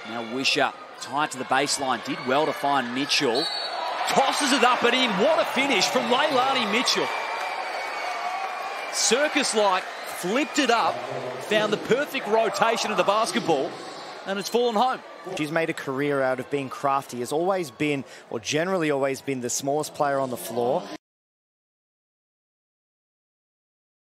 Now Wisher, tied to the baseline, did well to find Mitchell. Tosses it up and in. What a finish from Leilani Mitchell. Circus-like, flipped it up, found the perfect rotation of the basketball, and it's fallen home. She's made a career out of being crafty, has always been, or generally always been, the smallest player on the floor.